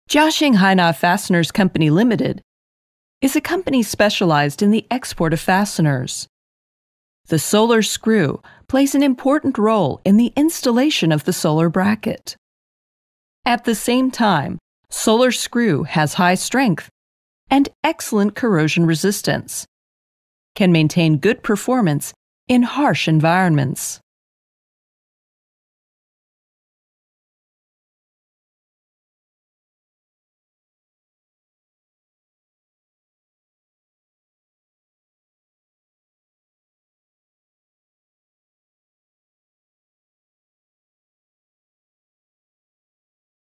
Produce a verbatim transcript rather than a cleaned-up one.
Jiaxing Haina Fasteners Company Limited is a company specialized in the export of fasteners. The solar screw plays an important role in the installation of the solar bracket. At the same time, solar screw has high strength and excellent corrosion resistance, can maintain good performance in harsh environments.